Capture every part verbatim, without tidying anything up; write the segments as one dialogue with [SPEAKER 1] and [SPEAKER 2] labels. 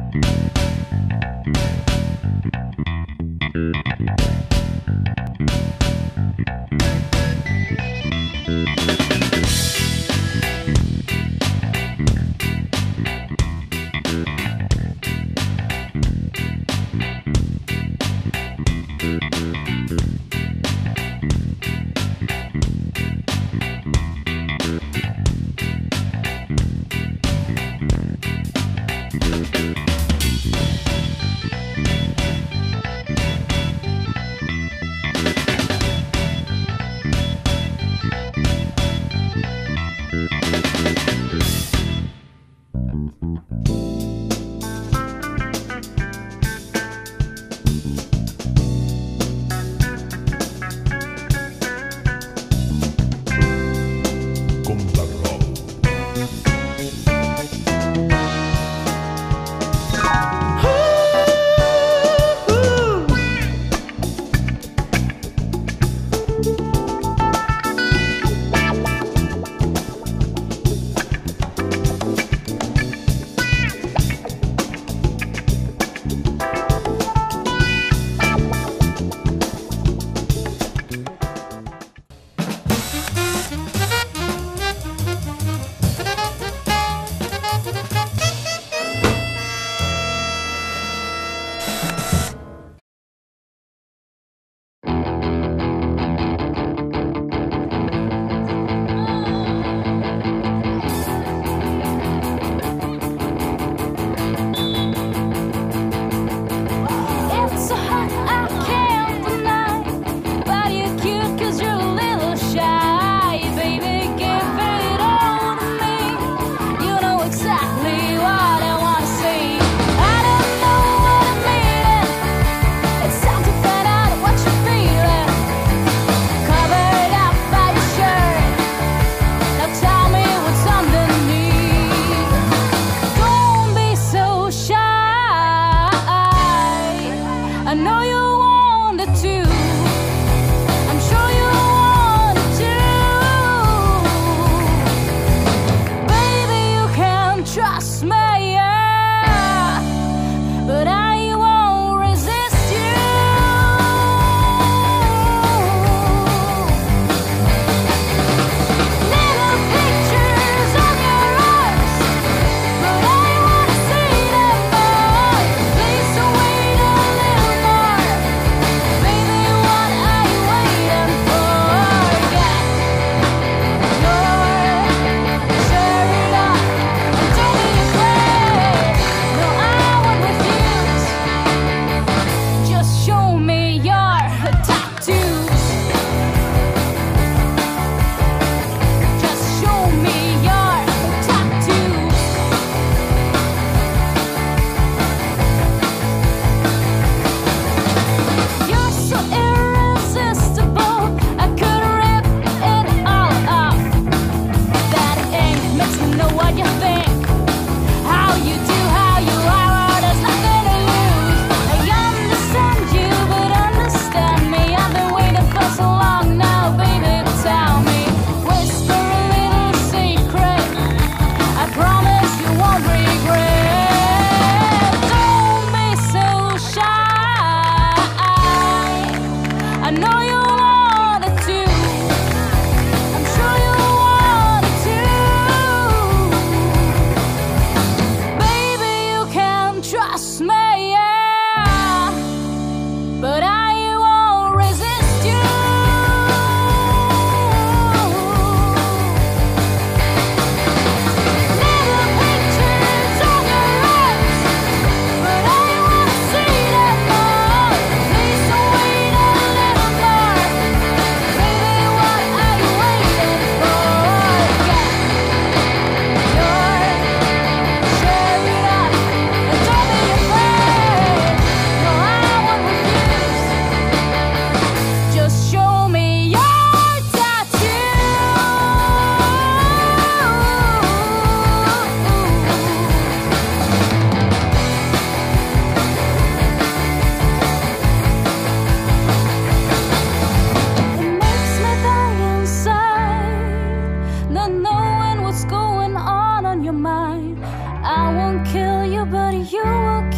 [SPEAKER 1] your mind. I won't kill you, but you will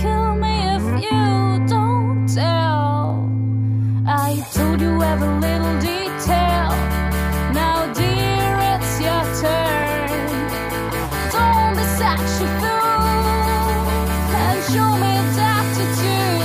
[SPEAKER 1] showed you every little detail. Now dear, it's your turn. Don't be such a fool and show me that to do.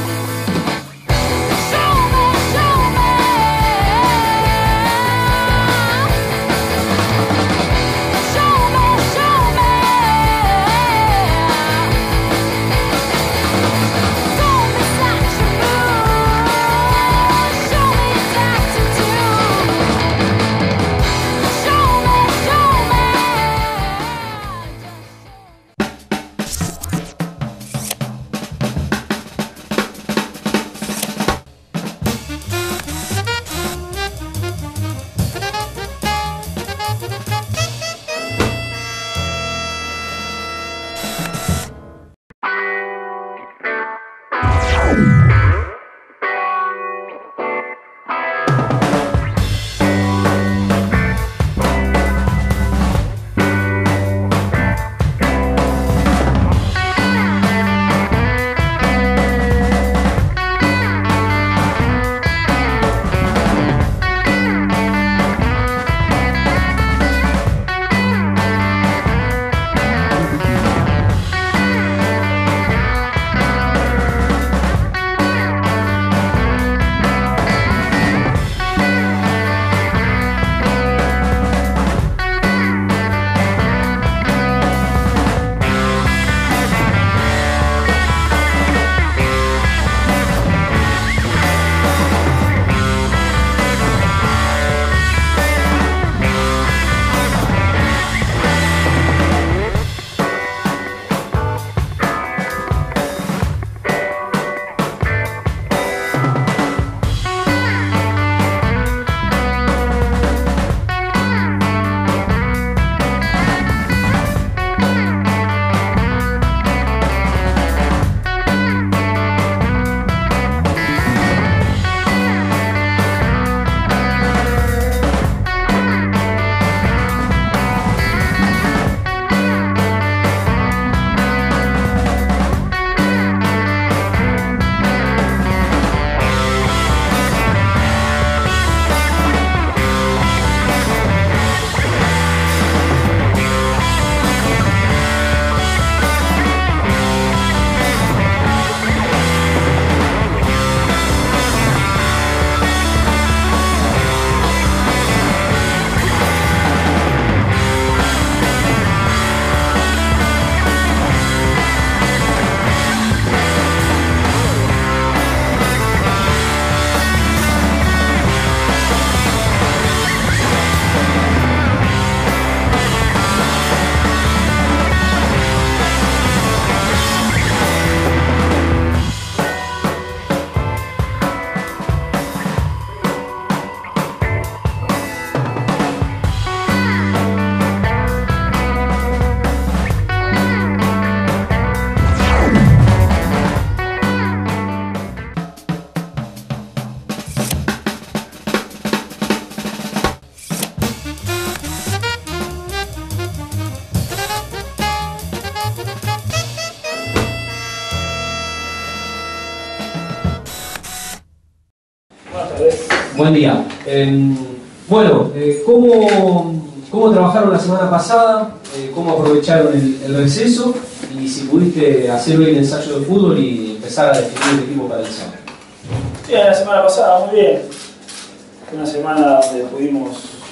[SPEAKER 2] Buen día. Eh, bueno, eh, ¿cómo, ¿cómo trabajaron la semana pasada? Eh, ¿Cómo aprovecharon el, el receso? Y si pudiste hacer hoy el ensayo de fútbol y empezar a definir el equipo para el sábado.
[SPEAKER 3] Bien, la semana pasada, muy bien. Fue una semana donde pudimos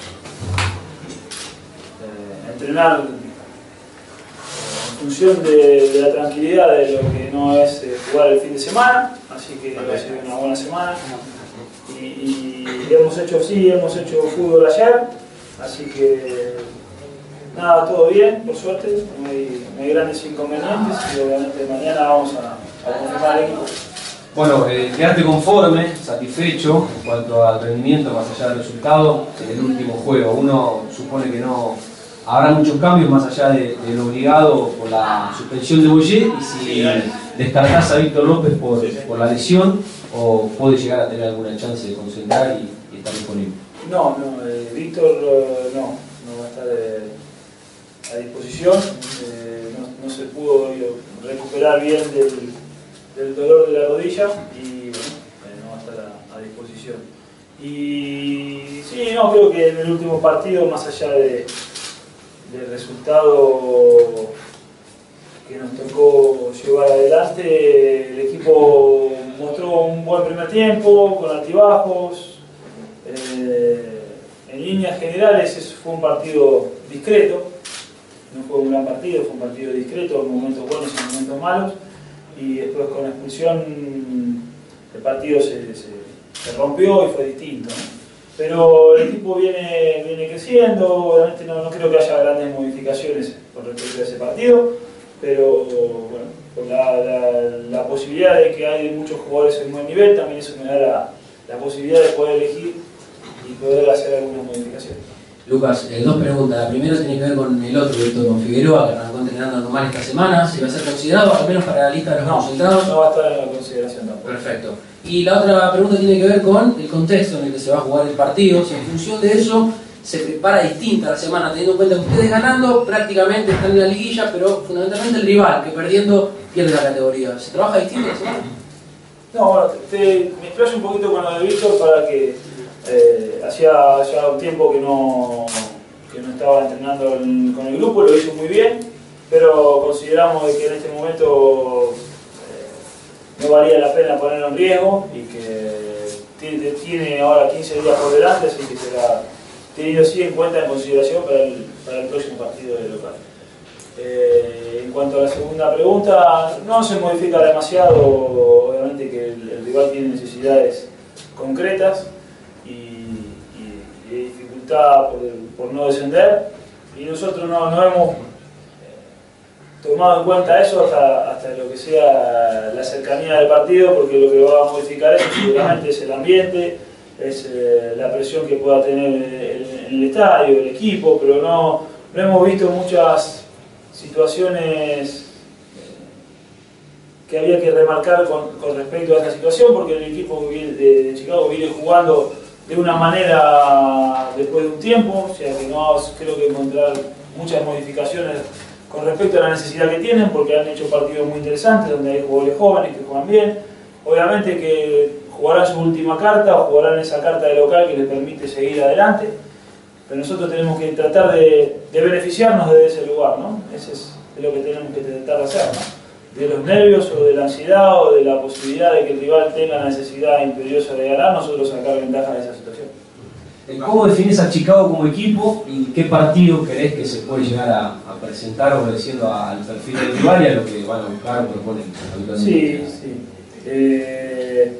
[SPEAKER 3] eh, entrenar en función de, de la tranquilidad de lo que no es eh, jugar el fin de semana, así que ha sido una buena semana. Y, y hemos hecho, sí, hemos hecho fútbol ayer, así que nada, todo bien, por suerte, no hay, no hay grandes inconvenientes y obviamente mañana vamos a, a confirmar el equipo.
[SPEAKER 2] Bueno, eh, quedaste conforme, satisfecho en cuanto al rendimiento, más allá del resultado en el último juego. Uno supone que no habrá muchos cambios más allá de, de lo obligado por la suspensión de Boyer, y si descartás a Víctor López por, por la lesión, o puede llegar a tener alguna chance de concentrar y, y estar disponible.
[SPEAKER 3] No, no, eh, Víctor eh, no, no va a estar eh, a disposición, eh, no, no se pudo eh, recuperar bien del, del dolor de la rodilla y bueno, eh, no va a estar a, a disposición. Y sí, no, creo que en el último partido, más allá de, del resultado que nos tocó llevar adelante, el equipo mostró un buen primer tiempo, con altibajos. Eh, en líneas generales ese fue un partido discreto, no fue un gran partido, fue un partido discreto, en momentos buenos y en momentos malos. Y después con la expulsión el partido se, se, se rompió y fue distinto, ¿no? Pero el equipo viene, viene creciendo, obviamente no, no creo que haya grandes modificaciones con respecto a ese partido, pero bueno, con la, la, la posibilidad de que hay muchos jugadores en buen nivel, también eso me da la, la posibilidad de poder elegir y poder hacer algunas modificaciones.
[SPEAKER 4] Lucas, eh, dos preguntas. La primera tiene que ver con el otro proyecto, con Figueroa, que arrancó entrenando normal esta semana. ¿Se va a ser considerado, al menos para la lista de los
[SPEAKER 3] no,
[SPEAKER 4] concentrados?
[SPEAKER 3] No va a estar en la consideración tampoco.
[SPEAKER 4] Perfecto. Y la otra pregunta tiene que ver con el contexto en el que se va a jugar el partido. Si en función de eso se prepara distinta la semana, teniendo en cuenta que ustedes ganando prácticamente están en la liguilla, pero fundamentalmente el rival, que perdiendo pierde la categoría. ¿Se trabaja distinto la semana?
[SPEAKER 3] No, bueno, te, te, me explayo un poquito con lo de Víctor para que eh, hacía ya un tiempo que no, que no estaba entrenando en, con el grupo, lo hizo muy bien, pero consideramos que en este momento eh, no valía la pena ponerlo en riesgo y que tiene, tiene ahora quince días por delante, así que será tenido sí en cuenta en consideración para el, para el próximo partido de local. Eh, en cuanto a la segunda pregunta, no se modifica demasiado, obviamente que el, el rival tiene necesidades concretas y, y, y dificultad por, por no descender, y nosotros no, no hemos eh, tomado en cuenta eso hasta, hasta lo que sea la cercanía del partido, porque lo que va a modificar eso seguramente es el ambiente, es eh, la presión que pueda tener el, el estadio, el equipo, pero no, no hemos visto muchas situaciones que había que remarcar con, con respecto a esta situación, porque el equipo de, de Chicago viene jugando de una manera después de un tiempo, o sea que no creo que encontrar muchas modificaciones con respecto a la necesidad que tienen, porque han hecho partidos muy interesantes donde hay jugadores jóvenes que juegan bien. Obviamente que jugarán su última carta o jugarán esa carta de local que les permite seguir adelante, pero nosotros tenemos que tratar de, de beneficiarnos de ese lugar, ¿no? Ese es, es lo que tenemos que tratar de hacer, ¿no? De los nervios o de la ansiedad o de la posibilidad de que el rival tenga la necesidad imperiosa de ganar, nosotros sacar ventaja de esa situación.
[SPEAKER 2] ¿Cómo defines a Chicago como equipo y qué partido crees que se puede llegar a, a presentar obedeciendo al perfil del rival y a lo que van a buscar o proponen habitualmente?
[SPEAKER 3] Sí, sí. Eh,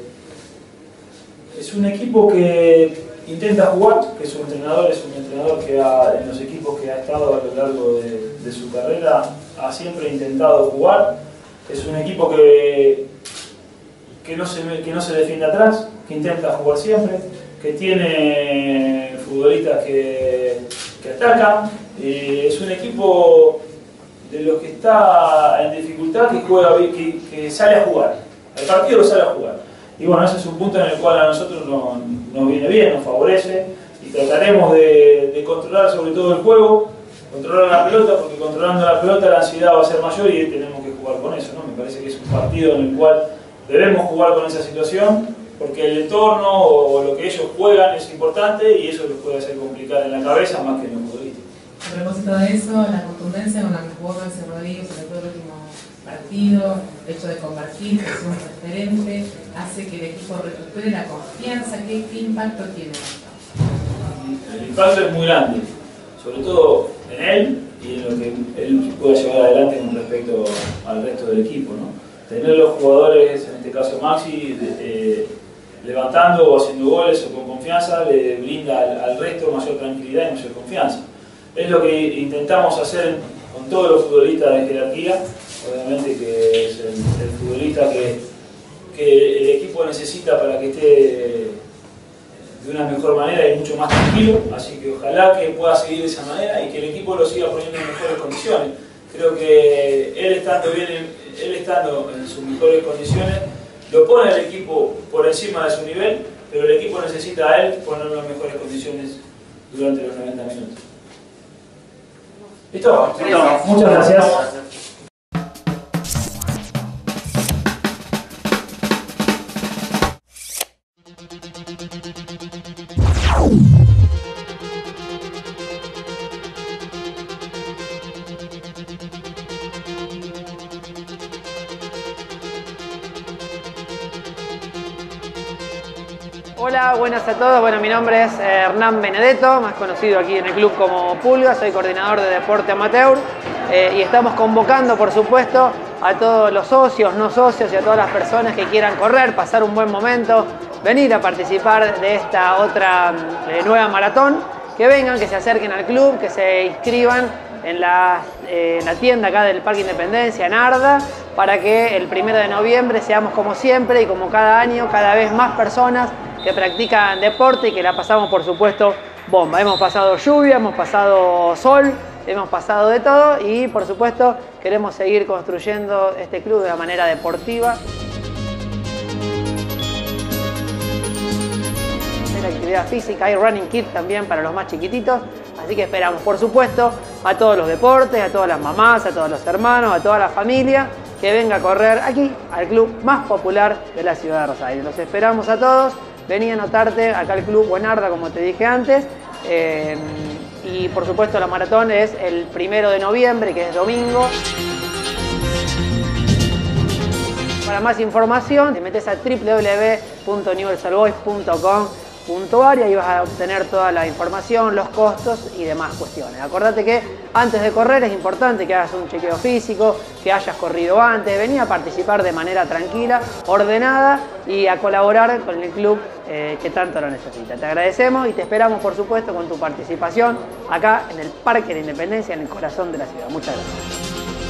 [SPEAKER 3] es un equipo que intenta jugar, que su entrenador es un entrenador que ha, en los equipos que ha estado a lo largo de, de su carrera ha siempre intentado jugar. Es un equipo que, que, no se, que no se defiende atrás, que intenta jugar siempre, que tiene futbolistas que, que atacan. Eh, es un equipo de los que está en dificultad, que, juega, que, que sale a jugar. El partido lo sale a jugar. Y bueno, ese es un punto en el cual a nosotros nos, nos viene bien, nos favorece, y trataremos de, de controlar sobre todo el juego, controlar la pelota, porque controlando la pelota la ansiedad va a ser mayor y tenemos que jugar con eso, ¿no? Me parece que es un partido en el cual debemos jugar con esa situación, porque el entorno o, o lo que ellos juegan es importante y eso les puede hacer complicar en la cabeza más que en los futbolistas.
[SPEAKER 5] A propósito de eso, la contundencia con la que jugó Maxi Rodríguez, sobre todo el último partido, el hecho de convertir, que es un referente, hace que el equipo recupere la confianza. ¿Qué, qué impacto tiene esto?
[SPEAKER 3] El impacto es muy grande, sobre todo en él y en lo que él puede llevar adelante con respecto al resto del equipo, ¿no? Tener los jugadores, en este caso Maxi, de, de, levantando o haciendo goles o con confianza, le brinda al, al resto mayor tranquilidad y mayor confianza. Es lo que intentamos hacer con todos los futbolistas de jerarquía. Obviamente que es el, el futbolista que, que el equipo necesita para que esté de una mejor manera y mucho más tranquilo, así que ojalá que pueda seguir de esa manera y que el equipo lo siga poniendo en mejores condiciones. Creo que él estando, bien, él estando en sus mejores condiciones lo pone al equipo por encima de su nivel, pero el equipo necesita a él ponerlo en mejores condiciones durante los noventa minutos. ¿Listo? Muchas gracias.
[SPEAKER 1] Thank you.
[SPEAKER 6] Hola, buenas a todos. Bueno, mi nombre es Hernán Benedetto, más conocido aquí en el club como Pulga. Soy coordinador de deporte amateur eh, y estamos convocando, por supuesto, a todos los socios, no socios y a todas las personas que quieran correr, pasar un buen momento, venir a participar de esta otra eh, nueva maratón, que vengan, que se acerquen al club, que se inscriban en la, eh, en la tienda acá del Parque Independencia, en Arda, para que el primero de noviembre seamos como siempre y como cada año, cada vez más personas que practican deporte y que la pasamos, por supuesto, bomba. Hemos pasado lluvia, hemos pasado sol, hemos pasado de todo y, por supuesto, queremos seguir construyendo este club de una manera deportiva. Hay actividad física, hay running kit también para los más chiquititos, así que esperamos, por supuesto, a todos los deportes, a todas las mamás, a todos los hermanos, a toda la familia que venga a correr aquí al club más popular de la ciudad de Rosario. Los esperamos a todos. Vení a anotarte acá al club Buenarda, como te dije antes. Eh, y por supuesto la maratón es el primero de noviembre, que es domingo. Para más información, te metes a w w w punto universal boys punto com punto a r y ahí vas a obtener toda la información, los costos y demás cuestiones. Acordate que antes de correr es importante que hagas un chequeo físico, que hayas corrido antes, vení a participar de manera tranquila, ordenada y a colaborar con el club eh, que tanto lo necesita. Te agradecemos y te esperamos, por supuesto, con tu participación acá en el Parque de la Independencia, en el corazón de la ciudad. Muchas gracias.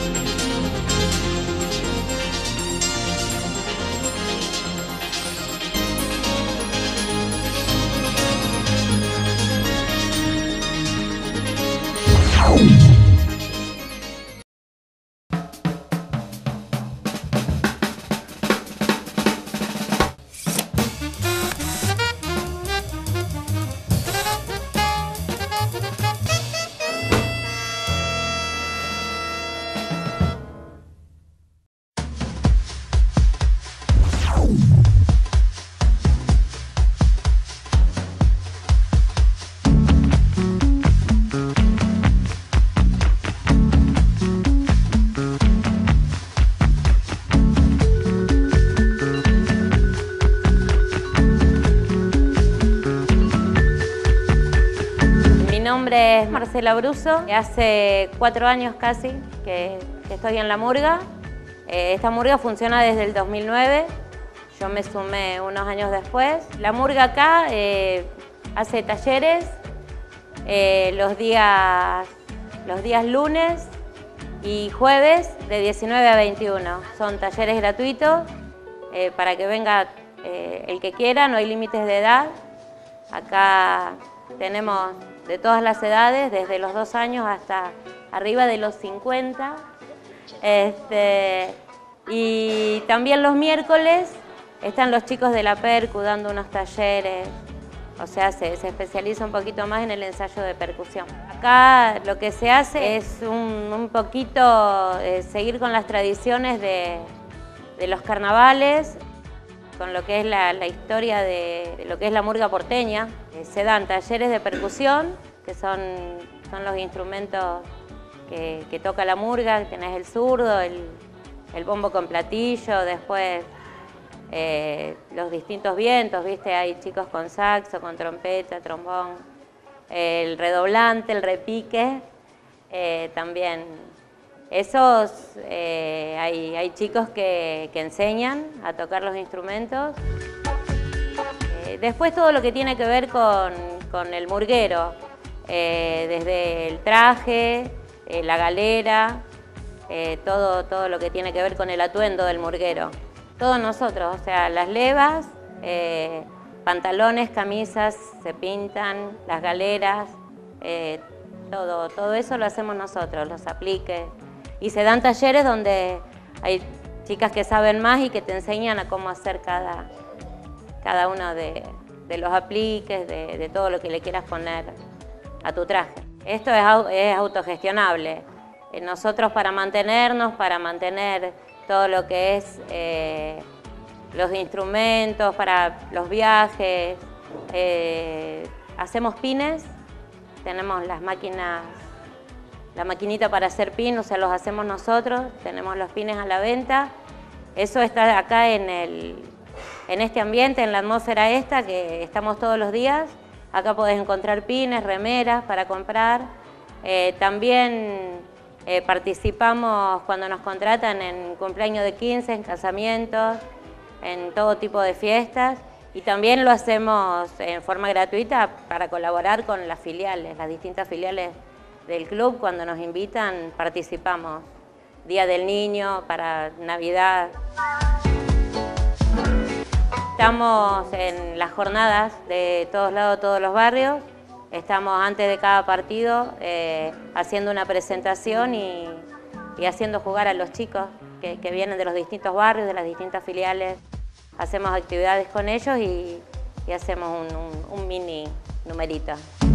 [SPEAKER 7] Mi nombre es Marcela Bruso, hace cuatro años casi que, que estoy en la murga. Eh, esta murga funciona desde el dos mil nueve, yo me sumé unos años después. La murga acá eh, hace talleres eh, los, días, los días lunes y jueves de diecinueve a veintiuno. Son talleres gratuitos eh, para que venga eh, el que quiera, no hay límites de edad. Acá tenemos de todas las edades, desde los dos años hasta arriba de los cincuenta. Este, y también los miércoles están los chicos de la Percu dando unos talleres, o sea, se, se especializa un poquito más en el ensayo de percusión. Acá lo que se hace es un, un poquito eh, seguir con las tradiciones de, de los carnavales, con lo que es la, la historia de, de lo que es la murga porteña. Eh, se dan talleres de percusión, que son, son los instrumentos que, que toca la murga. Tenés el zurdo, el, el bombo con platillo, después eh, los distintos vientos, ¿viste? Hay chicos con saxo, con trompeta, trombón, el redoblante, el repique, eh, también. Esos, eh, hay, hay chicos que, que enseñan a tocar los instrumentos. Eh, después todo lo que tiene que ver con, con el murguero, eh, desde el traje, eh, la galera, eh, todo, todo lo que tiene que ver con el atuendo del murguero. Todos nosotros, o sea, las levas, eh, pantalones, camisas, se pintan, las galeras, eh, todo, todo eso lo hacemos nosotros, los apliques. Y se dan talleres donde hay chicas que saben más y que te enseñan a cómo hacer cada, cada uno de, de los apliques, de, de todo lo que le quieras poner a tu traje. Esto es, es autogestionable. Nosotros para mantenernos, para mantener todo lo que es eh, los instrumentos, para los viajes, eh, hacemos pines, tenemos las máquinas, la maquinita para hacer pin, o sea, los hacemos nosotros, tenemos los pines a la venta. Eso está acá en el, en este ambiente, en la atmósfera esta, que estamos todos los días. Acá podés encontrar pines, remeras para comprar. Eh, también eh, participamos cuando nos contratan en cumpleaños de quince, en casamientos, en todo tipo de fiestas. Y también lo hacemos en forma gratuita para colaborar con las filiales, las distintas filiales del club. Cuando nos invitan, participamos. Día del Niño, para Navidad. Estamos en las jornadas de todos lados, todos los barrios. Estamos antes de cada partido eh, haciendo una presentación y, y haciendo jugar a los chicos que, que vienen de los distintos barrios, de las distintas filiales. Hacemos actividades con ellos y, y hacemos un, un, un mini numerito.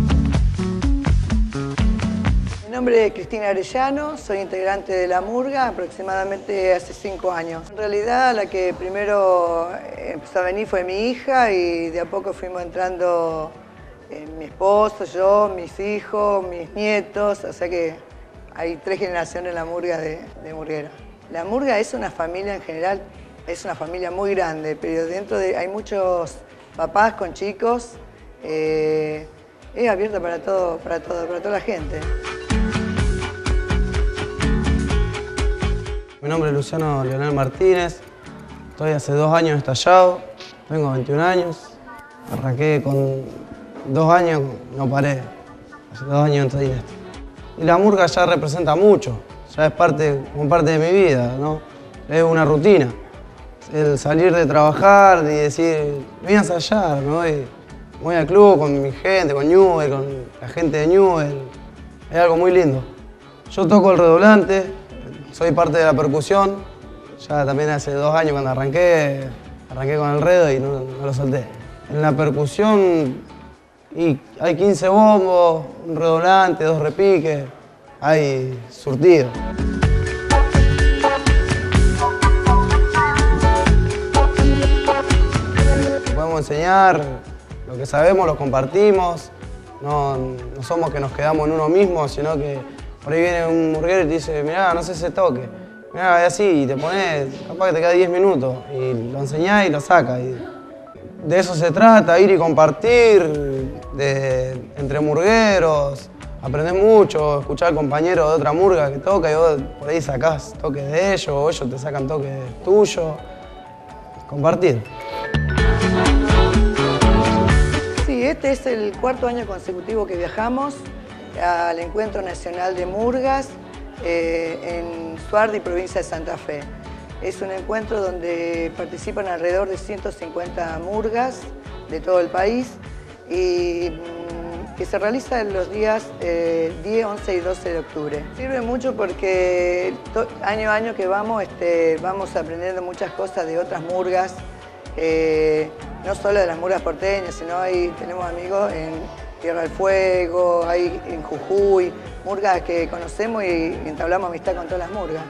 [SPEAKER 8] Mi nombre es Cristina Arellano, soy integrante de La Murga aproximadamente hace cinco años. En realidad la que primero empezó a venir fue mi hija y de a poco fuimos entrando eh, mi esposo, yo, mis hijos, mis nietos, o sea que hay tres generaciones en La Murga de, de murgueros. La Murga es una familia en general, es una familia muy grande, pero dentro de hay muchos papás con chicos, eh, es abierta para todo, para todo, para toda la gente.
[SPEAKER 9] Mi nombre es Luciano Leonel Martínez, estoy hace dos años estallado, tengo veintiún años, arranqué con dos años, no paré, hace dos años entré en esto. Y la murga ya representa mucho, ya es parte, como parte de mi vida, ¿no? Es una rutina, el salir de trabajar y decir, voy a ensayar, me voy, voy al club con mi gente, con Newell, con la gente de Newell, es algo muy lindo. Yo toco el redoblante. Soy parte de la percusión, ya también hace dos años cuando arranqué, arranqué con el redo y no, no lo solté. En la percusión y hay quince bombos, un redoblante, dos repiques, hay surtido. Podemos enseñar, lo que sabemos lo compartimos, no, no somos que nos quedamos en uno mismo, sino que por ahí viene un murguero y te dice, mirá, no sé ese toque. Mirá, es así, y te pones, capaz que te queda diez minutos, y lo enseñás y lo sacas. Y de eso se trata, ir y compartir de, entre murgueros. Aprendés mucho, escuchar al compañero de otra murga que toca y vos por ahí sacás toques de ellos, o ellos te sacan toques tuyos. Compartir.
[SPEAKER 8] Sí, este es el cuarto año consecutivo que viajamos al Encuentro Nacional de Murgas eh, en Suardi, provincia de Santa Fe. Es un encuentro donde participan alrededor de ciento cincuenta murgas de todo el país y mm, que se realiza en los días eh, diez, once y doce de octubre. Sirve mucho porque año a año que vamos, este, vamos aprendiendo muchas cosas de otras murgas, eh, no solo de las murgas porteñas, sino hay, tenemos amigos en Tierra del Fuego, hay en Jujuy, murgas que conocemos y entablamos amistad con todas las murgas.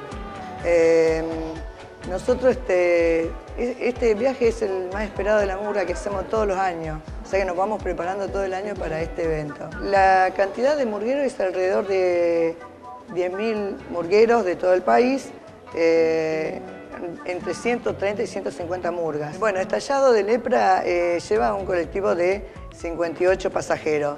[SPEAKER 8] Eh, nosotros, este, este viaje es el más esperado de la murga que hacemos todos los años, o sea que nos vamos preparando todo el año para este evento. La cantidad de murgueros es alrededor de diez mil murgueros de todo el país, eh, entre ciento treinta y ciento cincuenta murgas. Bueno, Estallado de Lepra eh, lleva un colectivo de cincuenta y ocho pasajeros.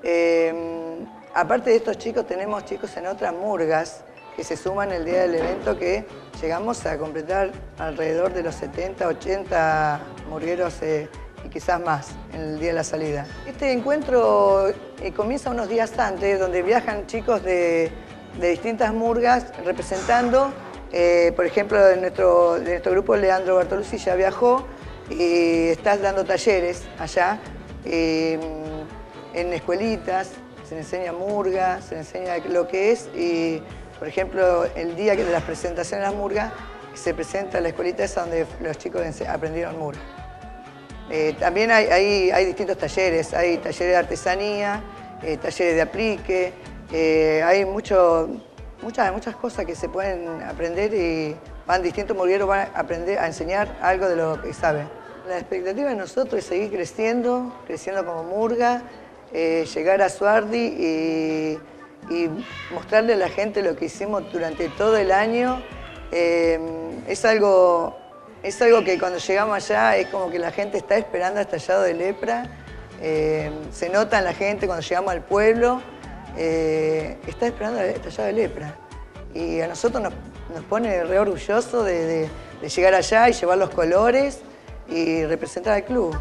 [SPEAKER 8] Eh, aparte de estos chicos, tenemos chicos en otras murgas que se suman el día del evento, que llegamos a completar alrededor de los setenta, ochenta murgueros eh, y quizás más en el día de la salida. Este encuentro eh, comienza unos días antes, donde viajan chicos de, de distintas murgas representando. Eh, por ejemplo, de nuestro, de nuestro grupo, Leandro Bartoluzzi ya viajó y está dando talleres allá. Eh, en escuelitas se le enseña murga, se le enseña lo que es y, por ejemplo, el día de las presentaciones de la murga se presenta la escuelita esa donde los chicos aprendieron murga. Eh, también hay, hay, hay distintos talleres, hay talleres de artesanía, eh, talleres de aplique, eh, hay mucho, muchas, muchas cosas que se pueden aprender y van distintos murgueros, van a aprender a enseñar algo de lo que saben. La expectativa de nosotros es seguir creciendo, creciendo como murga, eh, llegar a Suardi y, y mostrarle a la gente lo que hicimos durante todo el año. Eh, es algo es algo que cuando llegamos allá es como que la gente está esperando el estallado de lepra. Eh, se nota en la gente cuando llegamos al pueblo, eh, está esperando el estallado de lepra. Y a nosotros nos, nos pone re orgulloso de, de, de llegar allá y llevar los colores y representar al club.